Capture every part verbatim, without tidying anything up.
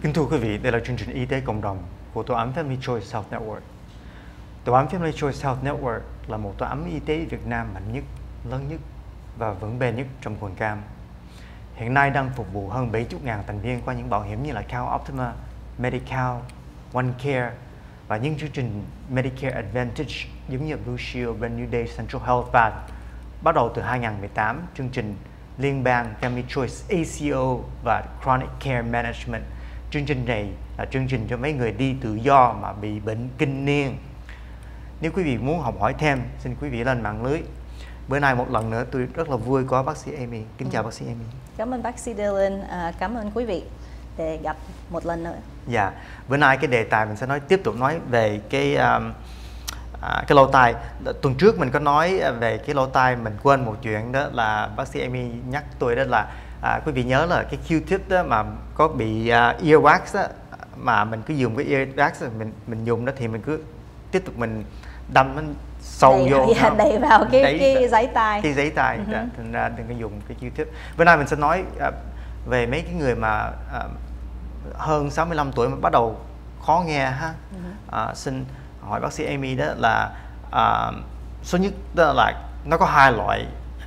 Kính thưa quý vị, đây là chương trình Y tế cộng đồng của Tổ ấm Family Choice Health Network. Tổ ấm Family Choice Health Network là một tổ ấm y tế Việt Nam mạnh nhất, lớn nhất và vững bền nhất trong quận Cam. Hiện nay đang phục vụ hơn bảy mươi nghìn thành viên qua những bảo hiểm như là Cal Optima, Medi-Cal, OneCare và những chương trình Medicare Advantage giống như Blue Shield, Brand New Day, Central Health Plan. Bắt đầu từ hai nghìn không trăm mười tám, chương trình liên bang Family Choice A C O và Chronic Care Management. Chương trình này là chương trình cho mấy người đi tự do mà bị bệnh kinh niên. Nếu quý vị muốn học hỏi thêm, xin quý vị lên mạng lưới. Bữa nay một lần nữa tôi rất là vui có bác sĩ Amy. Kính chào bác sĩ Amy. Cảm ơn bác sĩ Dylan, à, cảm ơn quý vị để gặp một lần nữa. Dạ, bữa nay cái đề tài mình sẽ nói tiếp tục nói về cái um, à, cái lỗ tai. Tuần trước mình có nói về cái lỗ tai, mình quên một chuyện đó là bác sĩ Amy nhắc tôi đó là à, quý vị nhớ là cái Q-tip đó mà có bị uh, earwax đó, mà mình cứ dùng cái earwax đó, mình mình dùng đó thì mình cứ tiếp tục mình đâm nó sâu đầy, vô, dạ, đầy vào cái đẩy, cái giấy tai, cái giấy tai, uh-huh. Thành ra đừng có dùng cái Q-tip. Bữa nay mình sẽ nói uh, về mấy cái người mà uh, hơn sáu mươi lăm tuổi mà bắt đầu khó nghe ha. Uh-huh. uh, xin hỏi bác sĩ Amy đó là uh, số nhất đó là nó có hai loại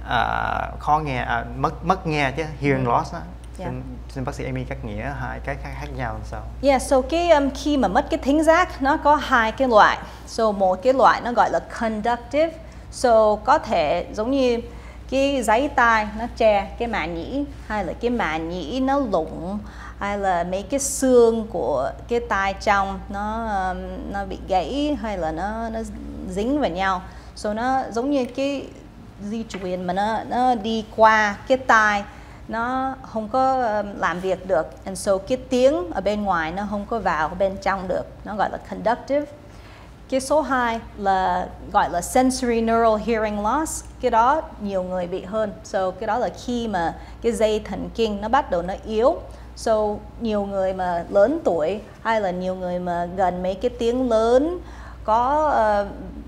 uh, khó nghe, uh, mất mất nghe chứ, hearing uh-huh. loss đó. Yeah. Xin, xin bác sĩ Amy cắt nghĩa hai cái khác nhau làm sao? Yeah, so cái um, khi mà mất cái thính giác nó có hai cái loại. So một cái loại nó gọi là conductive. So có thể giống như cái giấy tai nó che cái màng nhĩ, hay là cái màng nhĩ nó lủng, hay là mấy cái xương của cái tai trong nó um, nó bị gãy, hay là nó nó dính vào nhau. So nó giống như cái di truyền mà nó nó đi qua cái tai, nó không có làm việc được, and so cái tiếng ở bên ngoài nó không có vào bên trong được, nó gọi là conductive. Cái số hai là gọi là sensory neural hearing loss, cái đó nhiều người bị hơn. So cái đó là khi mà cái dây thần kinh nó bắt đầu nó yếu. So nhiều người mà lớn tuổi hay là nhiều người mà gần mấy cái tiếng lớn, có uh,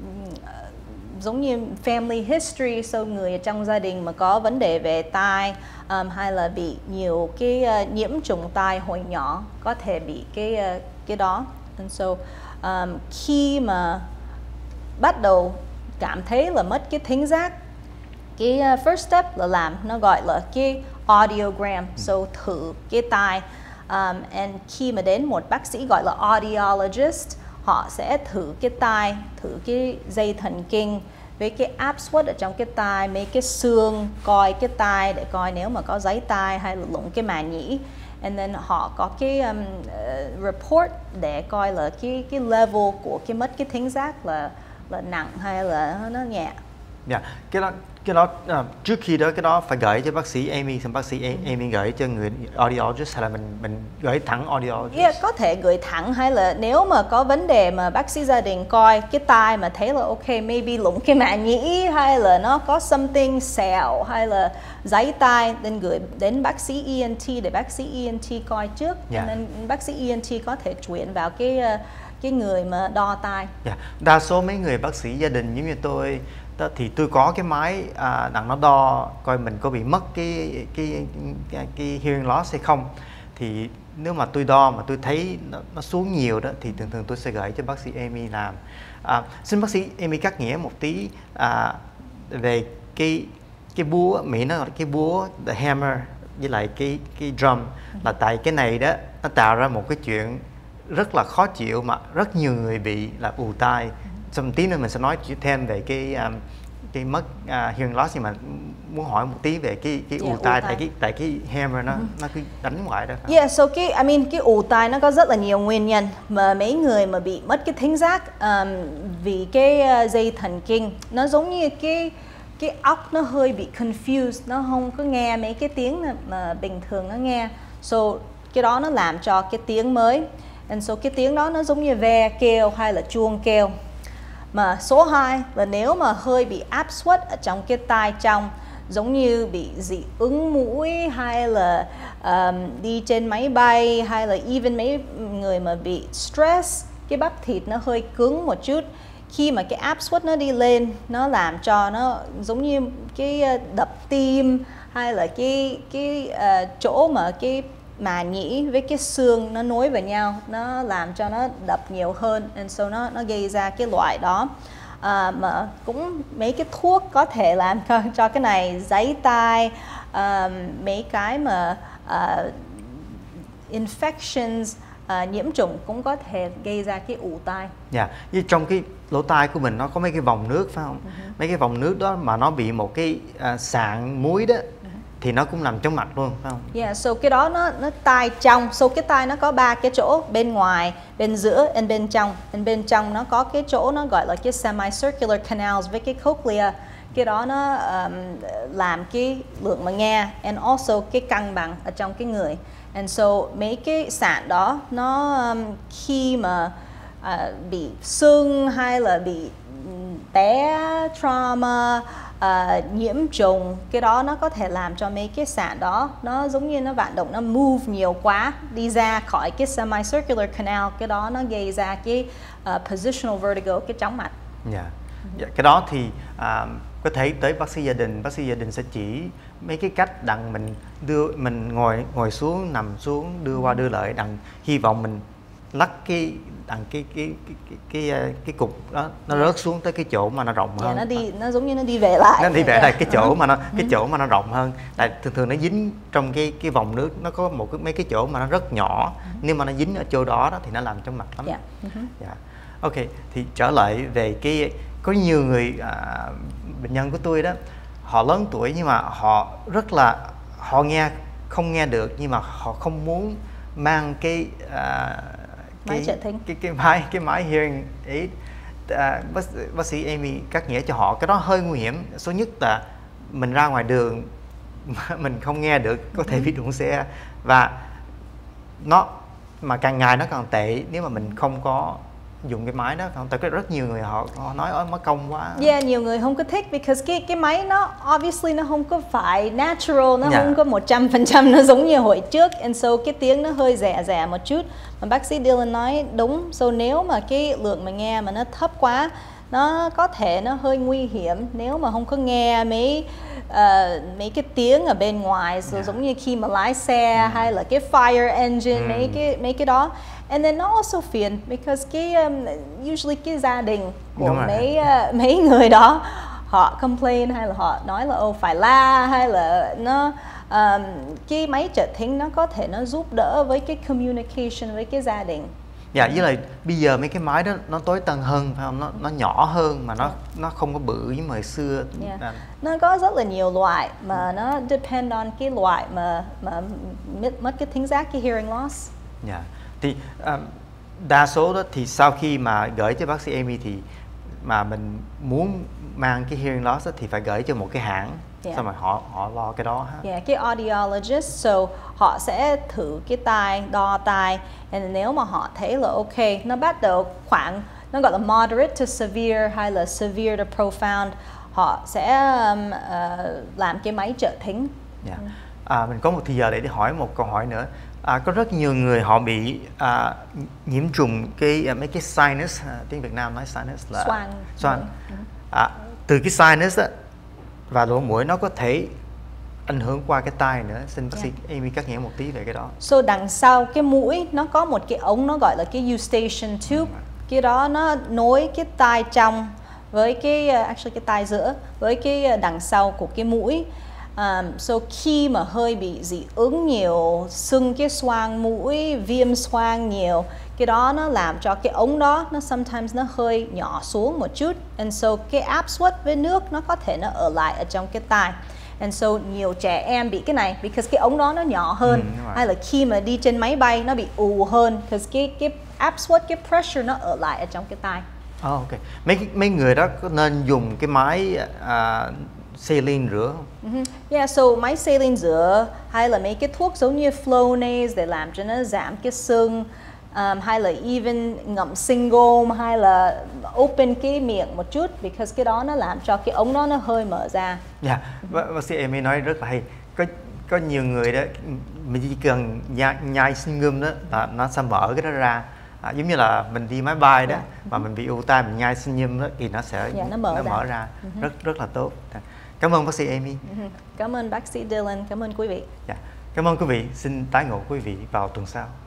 giống như family history, so người trong gia đình mà có vấn đề về tai, um, hay là bị nhiều cái uh, nhiễm trùng tai hồi nhỏ, có thể bị cái uh, cái đó. And so um, khi mà bắt đầu cảm thấy là mất cái thính giác, cái uh, first step là làm nó gọi là cái audiogram, so thử cái tai. Um, and khi mà đến một bác sĩ gọi là audiologist, họ sẽ thử cái tai, thử cái dây thần kinh với cái áp suất ở trong cái tai, mấy cái xương, coi cái tai để coi nếu mà có giấy tai hay là lủng cái màng nhĩ. And then họ có cái um, uh, report để coi là cái cái level của cái mất cái thính giác là là nặng hay là nó nhẹ. Dạ, yeah. cái đó cái đó uh, trước khi đó cái đó phải gửi cho bác sĩ Amy, xong bác sĩ Amy gửi cho người audiologist, hay là mình mình gửi thẳng audiologist? Yeah, có thể gửi thẳng, hay là nếu mà có vấn đề mà bác sĩ gia đình coi cái tai mà thấy là ok, maybe lủng cái màng nhĩ, hay là nó có something sẹo, hay là giấy tai, nên gửi đến bác sĩ E N T để bác sĩ E N T coi trước. Yeah. Nên bác sĩ E N T có thể chuyển vào cái cái người mà đo tai. Yeah. Đa số mấy người bác sĩ gia đình giống như tôi đó, thì tôi có cái máy à, đặng nó đo coi mình có bị mất cái cái cái, cái hearing loss hay không. Thì nếu mà tôi đo mà tôi thấy nó, nó xuống nhiều đó thì thường thường tôi sẽ gửi cho bác sĩ Amy làm. À, xin bác sĩ Amy cắt nghĩa một tí à, về cái cái búa, Mỹ nó gọi là cái búa, the hammer với lại cái cái drum, là tại cái này đó nó tạo ra một cái chuyện rất là khó chịu mà rất nhiều người bị là ù tai. Xong tí nữa mình sẽ nói thêm về cái um, cái mất uh, hearing loss, nhưng mà muốn hỏi một tí về cái cái yeah, ù tai, tại cái tại cái hammer nó mm-hmm. nó cứ đánh ngoài đó. Yeah, so cái I mean cái ù tai nó có rất là nhiều nguyên nhân, mà mấy người mà bị mất cái thính giác um, vì cái uh, dây thần kinh nó giống như cái cái óc nó hơi bị confused, nó không có nghe mấy cái tiếng mà bình thường nó nghe. So cái đó nó làm cho cái tiếng mới, and so cái tiếng đó nó giống như ve kêu hay là chuông kêu. Mà số hai là nếu mà hơi bị áp suất ở trong cái tai trong, giống như bị dị ứng mũi, hay là um, đi trên máy bay, hay là even mấy người mà bị stress, cái bắp thịt nó hơi cứng một chút. Khi mà cái áp suất nó đi lên, nó làm cho nó giống như cái đập tim, hay là cái cái uh, chỗ mà cái màng nhĩ với cái xương nó nối vào nhau, nó làm cho nó đập nhiều hơn, and so nó nó gây ra cái loại đó. À, mà cũng mấy cái thuốc có thể làm cho, cho cái này, giấy tai, um, mấy cái mà uh, infections, uh, nhiễm trùng cũng có thể gây ra cái ù tai. Dạ, yeah. Trong cái lỗ tai của mình nó có mấy cái vòng nước phải không? Uh-huh. Mấy cái vòng nước đó mà nó bị một cái uh, sạn muối đó, uh-huh. thì nó cũng nằm trong mặt luôn phải không? Yeah, so cái đó nó nó tai trong, so cái tai nó có ba cái chỗ, bên ngoài, bên giữa, and bên trong. And bên trong nó có cái chỗ nó gọi là cái semicircular canals với cái cochlea. Cái đó nó um, làm cái lượng mà nghe, and also cái cân bằng ở trong cái người. And so mấy cái sạn đó nó um, khi mà uh, bị sưng hay là bị té, trauma, uh, nhiễm trùng, cái đó nó có thể làm cho mấy cái sạn đó nó giống như nó vận động, nó move nhiều quá đi ra khỏi cái semicircular canal, cái đó nó gây ra cái uh, positional vertigo, cái chóng mặt. Dạ. Yeah. Yeah, cái đó thì uh, có thể tới bác sĩ gia đình, bác sĩ gia đình sẽ chỉ mấy cái cách đặng mình đưa mình ngồi ngồi xuống, nằm xuống, đưa qua đưa lại, đặng hy vọng mình lắc cái đặng cái cái cái cái cái, cái cục đó nó rớt xuống tới cái chỗ mà nó rộng hơn. Yeah, nó đi nó giống như nó đi về lại. Nó đi về lại cái chỗ mà nó cái chỗ mà nó rộng hơn. Tại thường thường nó dính trong cái cái vòng nước, nó có một cái mấy cái chỗ mà nó rất nhỏ, nhưng mà nó dính ở chỗ đó đó thì nó làm trong mặt lắm. Yeah. Yeah. Ok, thì trở lại về cái có nhiều người à, bệnh nhân của tôi đó, họ lớn tuổi nhưng mà họ rất là họ nghe không nghe được, nhưng mà họ không muốn mang cái à, máy cái, trợ thính, cái cái máy cái máy hearing aid. À, bác, bác sĩ Amy cắt nghĩa cho họ, cái đó hơi nguy hiểm. Số nhất là mình ra ngoài đường mà mình không nghe được, có thể bị đụng xe, và nó mà càng ngày nó càng tệ nếu mà mình không có dùng cái máy đó. Không, tại có rất nhiều người họ, họ nói ôi mất công quá. Yeah, nhiều người không có thích because cái cái máy nó obviously nó không có phải natural, nó Yeah. không có một trăm phần trăm nó giống như hồi trước, and so cái tiếng nó hơi rẻ rẻ một chút. Mà bác sĩ Dylan nói đúng, so nếu mà cái lượng mà nghe mà nó thấp quá, nó có thể nó hơi nguy hiểm nếu mà không có nghe mấy uh, mấy cái tiếng ở bên ngoài, so Yeah. giống như khi mà lái xe, yeah. hay là cái fire engine, mm. mấy cái mấy cái đó. And then nó also phiền because cái um, usually cái gia đình của mấy uh, mấy người đó họ complain hay là họ nói là ô phải la, hay là nó um, cái máy trợ thính nó có thể nó giúp đỡ với cái communication với cái gia đình. Dạ, với lại bây giờ mấy cái máy đó nó tối tân hơn phải không? Nó nó nhỏ hơn mà nó yeah. nó không có bự như hồi xưa. Yeah. Nó có rất là nhiều loại mà nó depend on cái loại mà mà mất cái thính giác, cái hearing loss. Dạ. Yeah. Thì um, đa số đó thì sau khi mà gửi cho bác sĩ Amy thì mà mình muốn mang cái hearing loss đó, thì phải gửi cho một cái hãng, yeah. xong rồi họ họ lo cái đó ha. Yeah, cái audiologist, so họ sẽ thử cái tai, đo tai, and nếu mà họ thấy là ok, nó bắt đầu khoảng nó gọi là moderate to severe hay là severe to profound, họ sẽ um, uh, làm cái máy trợ thính. Yeah. À, mình có một thời giờ để, để hỏi một câu hỏi nữa. À, có rất nhiều người họ bị à, nhiễm trùng cái à, mấy cái sinus, à, tiếng Việt Nam nói sinus là xoang, xoang. À, từ cái sinus á, và lỗ mũi nó có thể ảnh hưởng qua cái tai nữa. Xin bác sĩ yeah. Amy cắt nghĩa một tí về cái đó. So đằng sau cái mũi nó có một cái ống nó gọi là cái eustachian tube. Mm. Cái đó nó nối cái tai trong với cái actually cái tai giữa với cái đằng sau của cái mũi. Um, so khi mà hơi bị dị ứng nhiều, sưng cái xoang mũi, viêm xoang nhiều, cái đó nó làm cho cái ống đó nó sometimes nó hơi nhỏ xuống một chút, and so cái áp suất với nước nó có thể nó ở lại ở trong cái tai, and so nhiều trẻ em bị cái này because cái ống đó nó nhỏ hơn, ừ, hay là khi mà đi trên máy bay nó bị ù hơn because cái cái áp suất, cái pressure nó ở lại ở trong cái tai. Oh, ok. Mấy mấy người đó có nên dùng cái máy uh, saline rửa không? Uh-huh. Yeah, so máy saline rửa hay là mấy cái thuốc giống như Flonase để làm cho nó giảm cái sưng, um, hay là even ngậm sinh gôm, hay là open cái miệng một chút because cái đó nó làm cho cái ống đó nó hơi mở ra. Dạ, yeah. Bác sĩ Amy nói rất là hay. Có có nhiều người đó mình chỉ cần nhai, nhai sinh gum đó là nó sẽ mở cái đó ra. À, giống như là mình đi máy bay đó, yeah. mà mình bị ù tai mình nhai sinh nhum đó thì nó sẽ yeah, nó mở nó ra, mở ra. Uh-huh. rất rất là tốt. Cảm ơn bác sĩ Amy. Uh-huh. Cảm ơn bác sĩ Dylan, cảm ơn quý vị. Yeah. Cảm ơn quý vị, xin tái ngộ quý vị vào tuần sau.